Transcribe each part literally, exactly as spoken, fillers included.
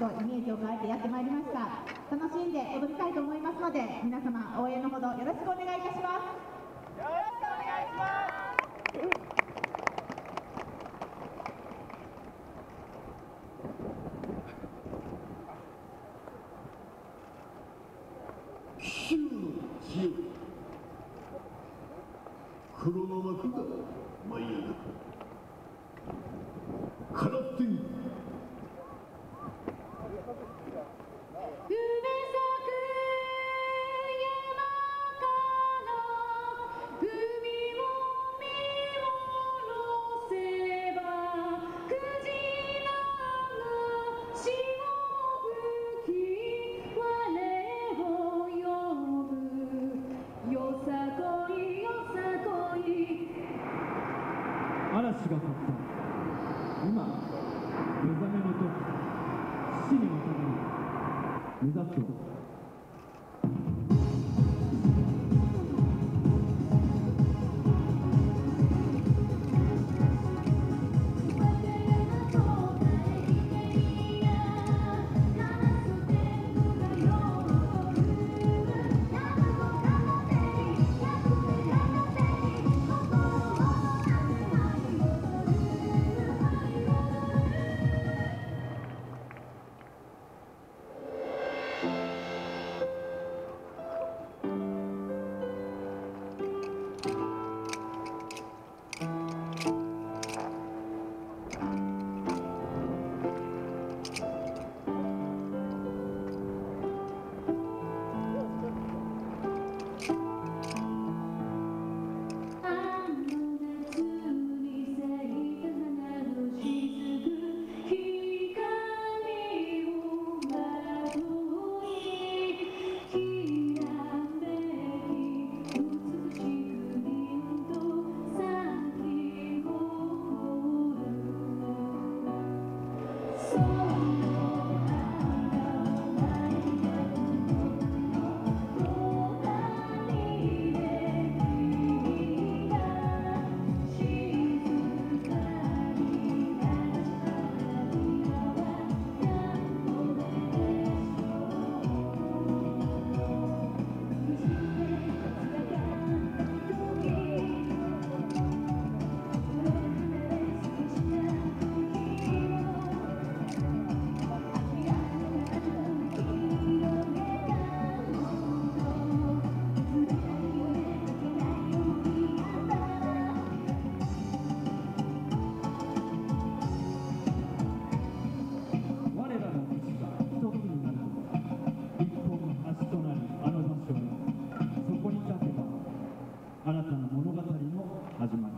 とイメージを変えてやってまいりました。楽しんで踊りたいと思いますので、皆様応援のほどよろしくお願いいたします。よろしくお願いします。 白の強い黒の幕が舞い上がるカラステン嵐が去った今、目覚めの時、死にのために目指そう。新たな物語の始まり。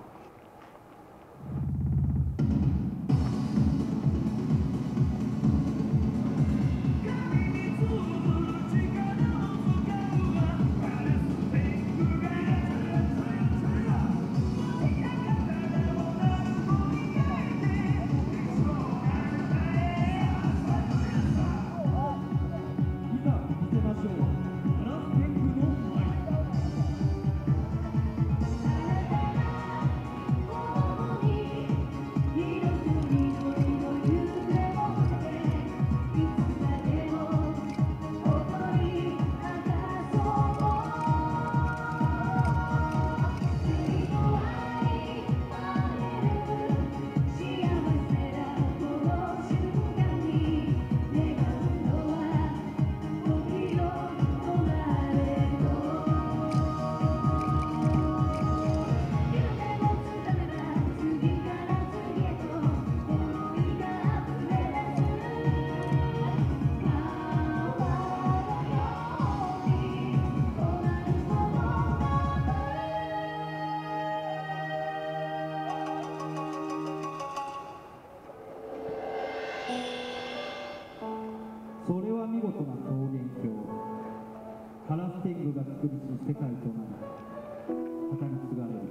それは見事な桃源郷。カラス天狗が作りし世界となり語り継がれる。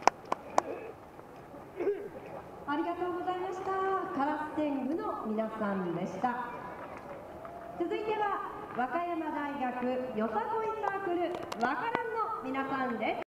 ありがとうございました。カラス天狗の皆さん。 さんでした。続いては和歌山大学よさこいサークルわからんの皆さんです。